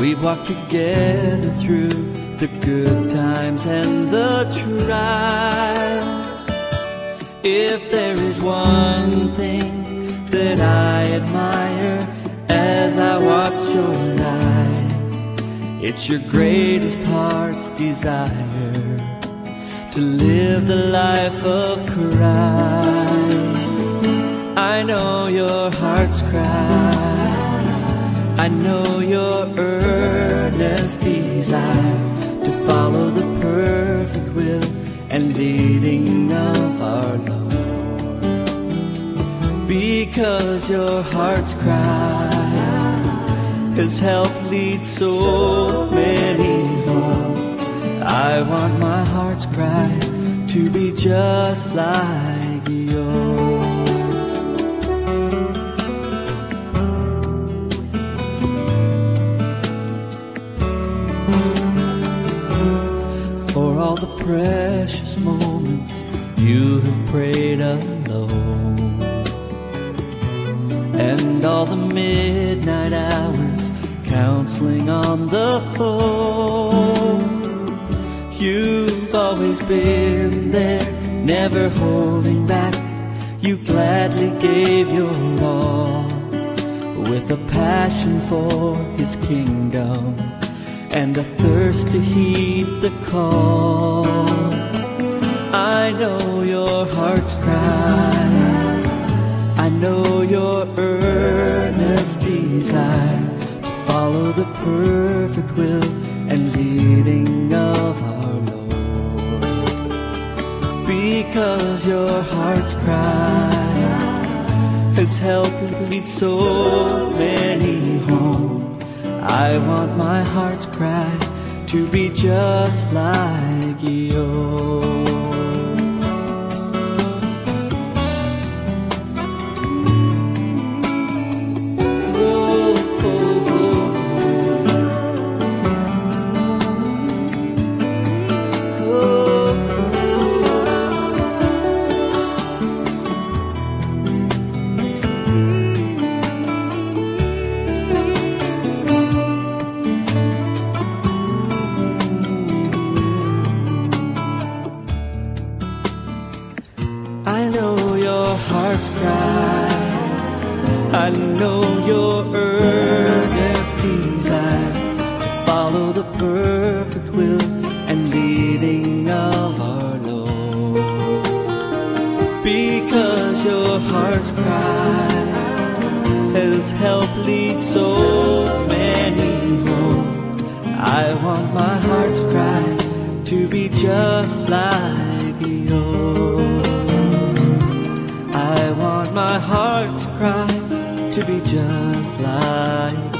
We've walked together through the good times and the trials. If there is one thing that I admire as I watch your life, it's your greatest heart's desire to live the life of Christ. I know your heart's cry, I know your earnest desire to follow the perfect will and leading of our Lord. Because your heart's cry has helped lead so many home, I want my heart's cry to be just like yours. For all the precious moments you have prayed alone, and all the midnight hours counseling on the phone, you've always been there, never holding back. You gladly gave your all with a passion for His kingdom and a thirst to heed the call. I know your heart's cry, I know your earnest desire to follow the perfect will and leading of our Lord. Because your heart's cry has helped lead so many home, I want my heart's cry to be just like yours. I know your heart's cry, I know your earnest desire to follow the perfect will and leading of our Lord. Because your heart's cry has helped lead so many home, I want my heart's cry to be just like yours. I want my heart's cry to be just like